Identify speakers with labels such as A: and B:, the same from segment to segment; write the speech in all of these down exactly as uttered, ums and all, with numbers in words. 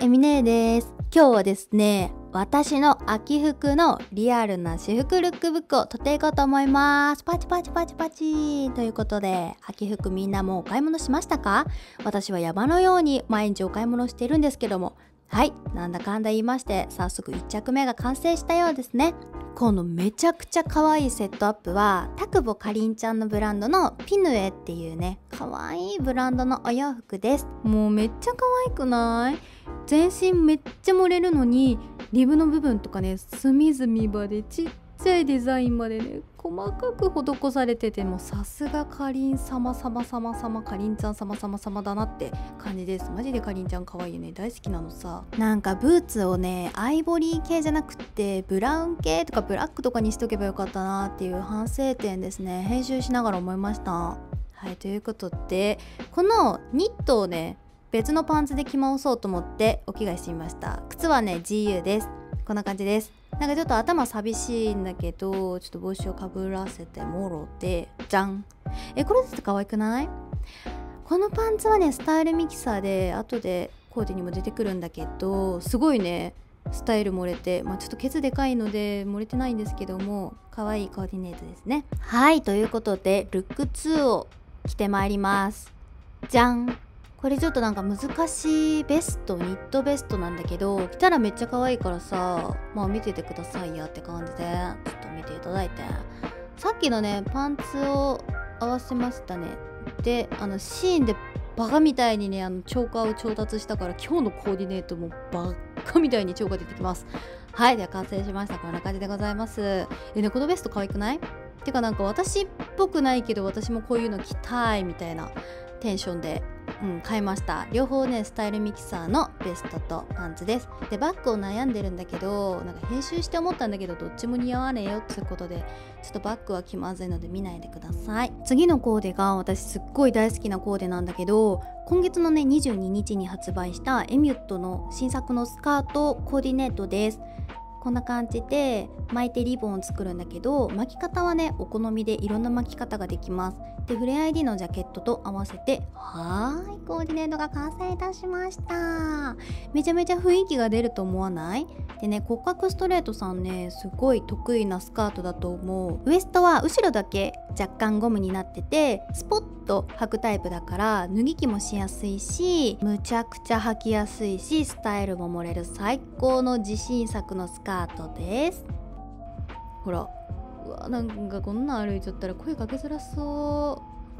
A: エミネーです。今日はですね、私の秋服のリアルな私服ルックブックを撮っていこうと思います。パチパチパチパチということで、秋服みんなもうお買い物しましたか？私は山のように毎日お買い物しているんですけども、はい、なんだかんだ言いまして早速いっ着目が完成したようですね。このめちゃくちゃ可愛いセットアップはタクボかりんちゃんのブランドのピヌエっていうね、可愛いブランドのお洋服です。もうめっちゃ可愛くない？全身めっちゃ盛れるのにリブの部分とかね、隅々までちっちゃいデザインまでね細かく施されてて、もうさすがかりん様様様様かりんちゃん様様様だなって感じです。マジでかりんちゃん可愛いよね、大好きなのさ。なんかブーツをねアイボリー系じゃなくってブラウン系とかブラックとかにしとけばよかったなっていう反省点ですね、編集しながら思いました。はい、ということでこのニットをね別のパンツで着回そうと思ってお着替えしてみました。靴はね ジーユー です。こんな感じです。なんかちょっと頭寂しいんだけど、ちょっと帽子をかぶらせてもろて、じゃん。え、これって可愛くない？このパンツはねスタイルミキサーで後でコーデにも出てくるんだけど、すごいねスタイル漏れて、まあちょっとケツでかいので漏れてないんですけども、可愛いコーディネートですね。はい、ということでルックツーを着てまいります。じゃん。これちょっとなんか難しいベスト、ニットベストなんだけど、着たらめっちゃ可愛いからさ、まあ見ててくださいやって感じで、ちょっと見ていただいて。さっきのねパンツを合わせましたね。で、あのシーンでバカみたいにねあのチョーカーを調達したから、今日のコーディネートもバカみたいにチョーカー出てきます。はい、では完成しました。こんな感じでございます。えね、このベスト可愛くない？てかなんか私っぽくないけど私もこういうの着たいみたいなテンションで、うん、買いました。両方ねスタイルミキサーのベストとパンツです。でバッグを悩んでるんだけど、なんか編集して思ったんだけどどっちも似合わねえよっていうことで、ちょっとバッグは気まずいので見ないでください。次のコーデが私すっごい大好きなコーデなんだけど、今月のねにじゅうににちに発売したエミュットの新作のスカートコーディネートです。こんな感じで巻いてリボンを作るんだけど、巻き方はねお好みでいろんな巻き方ができます。でフレアイディのジャケットと合わせて、はーいコーディネートが完成いたしました。めちゃめちゃ雰囲気が出ると思わない？でね、骨格ストレートさんねすごい得意なスカートだと思う。ウエストは後ろだけ若干ゴムになっててスポッと履くタイプだから脱ぎ着もしやすいし、むちゃくちゃ履きやすいし、スタイルも盛れる最高の自信作のスカートです。ほら、うわ、なんかこんなん歩いちゃったら声かけづらそう。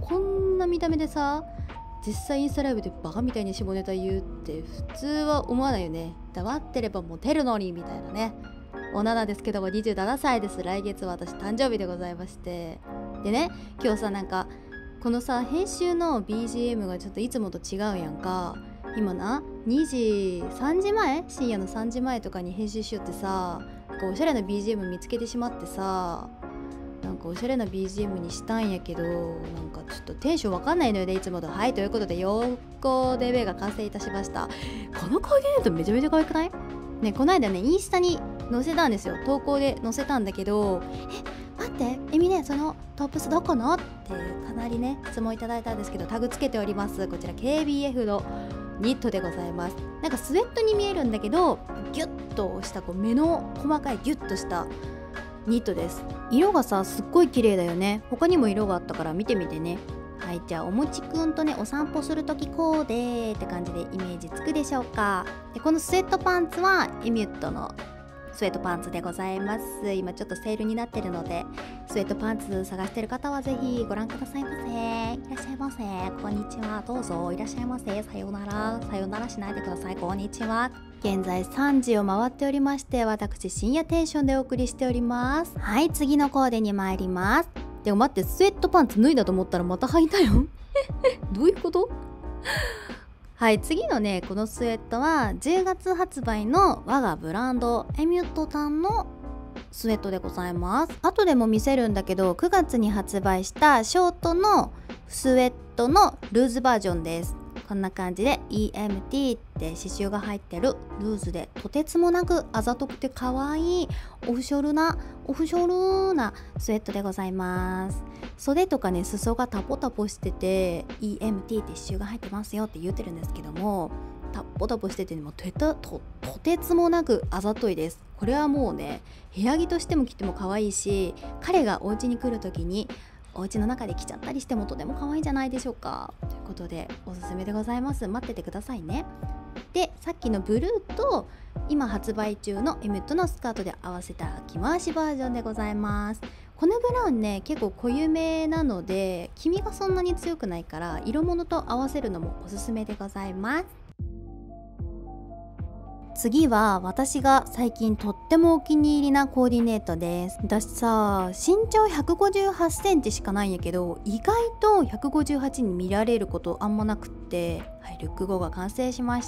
A: こんな見た目でさ、実際インスタライブでバカみたいに下ネタ言うって普通は思わないよね。黙ってればモテるのにみたいなね。女なんですけどもにじゅうななさいです。来月私誕生日でございまして、でね今日さ、なんかこのさ編集の ビージーエム がちょっといつもと違うやんか。今なにじさんじまえ、深夜のさんじまえとかに編集しよってさ、なんかおしゃれな ビージーエム 見つけてしまってさ、なんかおしゃれな ビージーエム にしたんやけど、なんかちょっとテンションわかんないのよねいつもと。はい、ということでよーこデベが完成いたしました。このコーディネートめちゃめちゃ可愛くない？ね、この間ねインスタに載せたんですよ。投稿で載せたんだけど、え待ってエミね、そのトップスどこのってかなりね質問いただいたんですけど、タグつけております。こちら ケービーエフ のニットでございます。なんかスウェットに見えるんだけど、ギュッとしたこう目の細かいギュッとしたニットです。色がさすっごい綺麗だよね。他にも色があったから見てみてね。はい、じゃあおもちくんとねお散歩するときコーデって感じでイメージつくでしょうか。でこのスウェットパンツはエミュットのスウェットパンツでございます。今ちょっとセールになってるので、スウェットパンツ探してる方はぜひご覧くださいませ。いらっしゃいませ。こんにちは。どうぞいらっしゃいませ。さようなら。さようならしないでください。こんにちは。現在さんじを回っておりまして、私深夜テンションでお送りしております。はい、次のコーデに参ります。でも待って、スウェットパンツ脱いだと思ったらまた履いたよどういうこと？はい、次のねこのスウェットはじゅうがつ発売の我がブランドエミュットさんのスウェットでございます。後でも見せるんだけど、くがつに発売したショートのスウェットのルーズバージョンです。こんな感じで イーエムティー って刺繍が入ってるルーズで、とてつもなくあざとくて可愛いオフショルなオフショルなスウェットでございます。袖とかね裾がタポタポしてて イーエムティー って刺繍が入ってますよって言ってるんですけども、 タッポタポしてて、ね、もうとたととてつもなくあざといです。これはもうね部屋着としても着ても可愛いし、彼がお家に来る時にお家の中で着ちゃったりしてもとても可愛いんじゃないでしょうか。ということでおすすめでございます。待っててくださいね。でさっきのブルーと今発売中のエミュットのスカートで合わせた着回しバージョンでございます。このブラウンね結構濃ゆめなので黄身がそんなに強くないから色物と合わせるのもおすすめでございます。次は私が最近とってもお気に入りなコーディネートです。私さ身長ひゃくごじゅうはちセンチしかないんやけど、意外とひゃくごじゅうはちに見られることあんまなくって、はい、ルック後が完成しました。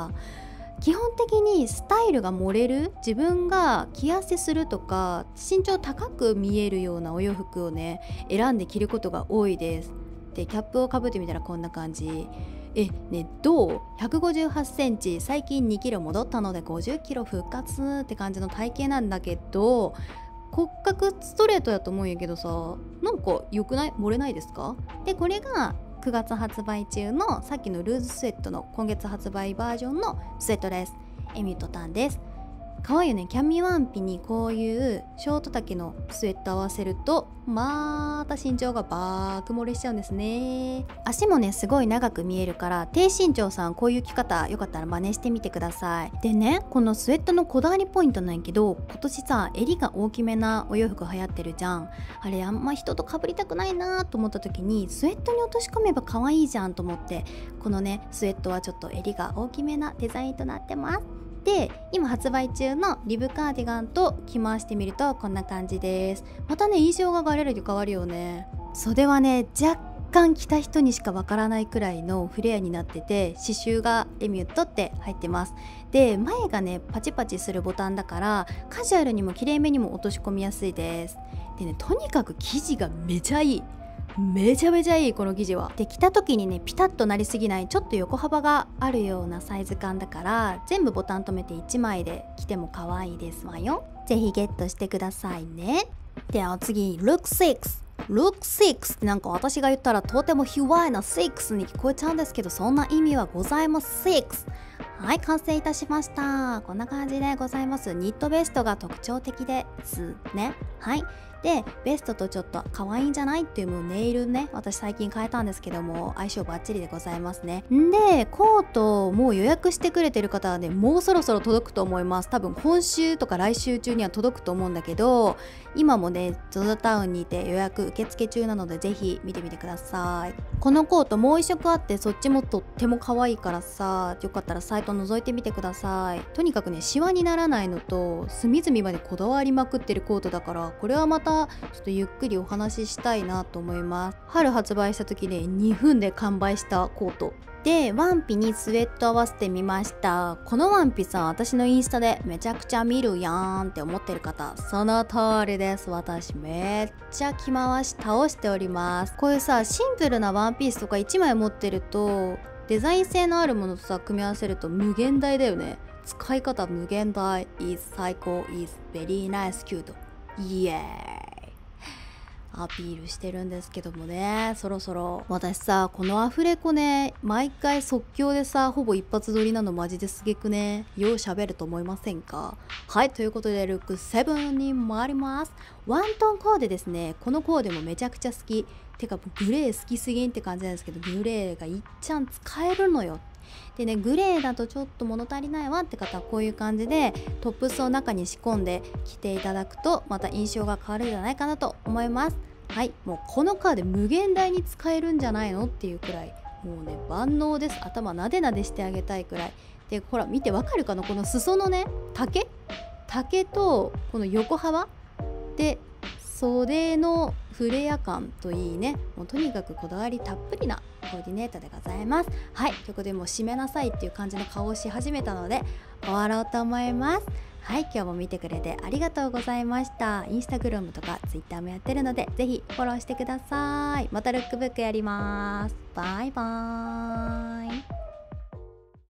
A: 基本的にスタイルが盛れる、自分が着やせするとか身長高く見えるようなお洋服をね選んで着ることが多いです。でキャップをかぶってみたらこんな感じ。えねどう ?ひゃくごじゅうはちセンチ、最近にキロ戻ったのでごじゅっキロ復活って感じの体型なんだけど、骨格ストレートやと思うんやけどさ、なんか良くない？漏れないですか？でこれがくがつ発売中のさっきのルーズスウェットの今月発売バージョンのスウェットです。エミュットタンです。可愛いよね。キャミワンピにこういうショート丈のスウェット合わせるとまた身長がバーク漏れしちゃうんですね。足もねすごい長く見えるから、低身長さんこういう着方よかったら真似してみてください。でねこのスウェットのこだわりポイントなんやけど、今年さ襟が大きめなお洋服流行ってるじゃん。あれあんま人と被りたくないなと思った時にスウェットに落とし込めば可愛いじゃんと思って、このねスウェットはちょっと襟が大きめなデザインとなってます。で今発売中のリブカーディガンと着回してみるとこんな感じです。またね印象がガレージ変わるよね。袖はね若干着た人にしかわからないくらいのフレアになってて、刺繍がエミュットって入ってます。で前がねパチパチするボタンだからカジュアルにもきれいめにも落とし込みやすいです。でねとにかく生地がめちゃいい、めちゃめちゃいいこの生地は。で着た時にねピタッとなりすぎない、ちょっと横幅があるようなサイズ感だから全部ボタン止めていちまいで着ても可愛いですわよ。ぜひゲットしてくださいね。では次 ルックシックス。 ルックシックスってなんか私が言ったらとても卑猥なシックスに聞こえちゃうんですけど、そんな意味はございません。はい完成いたしました。こんな感じでございます。ニットベストが特徴的ですね。はいでベストとちょっと可愛いんじゃないっていうもうネイルね私最近変えたんですけども相性バッチリでございますね。んでコートもう予約してくれてる方はねもうそろそろ届くと思います。多分今週とか来週中には届くと思うんだけど、今もね ゾゾ タウンにて予約受付中なのでぜひ見てみてください。このコートもう一色あってそっちもとっても可愛いからさ、よかったらサイト覗いてみてください。とにかくねシワにならないのと隅々までこだわりまくってるコートだから、これはまたちょっとゆっくりお話ししたいなと思います。春発売した時ねにふんで完売したコートで、ワンピにスウェット合わせてみました。このワンピさ私のインスタでめちゃくちゃ見るやんって思ってる方、その通りです。私めっちゃ着回し倒しております。こういうさシンプルなワンピースとかいちまい持ってるとデザイン性のあるものとさ組み合わせると無限大だよね。使い方無限大 is 最高 is very nice cute イエーイアピールしてるんですけどもね、そろそろ私さこのアフレコね毎回即興でさほぼ一発撮りなのマジですげくね。よう喋ると思いませんか？はいということでルックセブンに回ります。ワントンコーデですね。このコーデもめちゃくちゃ好き。てかグレー好きすぎんって感じなんですけど、グレーがいっちゃん使えるのよ。でねグレーだとちょっと物足りないわって方はこういう感じでトップスを中に仕込んで着ていただくとまた印象が変わるんじゃないかなと思います。はいもうこのカーデ無限大に使えるんじゃないのっていうくらいもうね万能です。頭なでなでしてあげたいくらいで、ほら見てわかるかな、この裾のね丈丈とこの横幅で袖のフレア感といいね、もうとにかくこだわりたっぷりなコーディネートでございます。はいということでもう締めなさいっていう感じの顔をし始めたので終わろうと思います。はい今日も見てくれてありがとうございました。インスタグラムとかツイッターもやってるのでぜひフォローしてください。またルックブックやります。バイバーイ。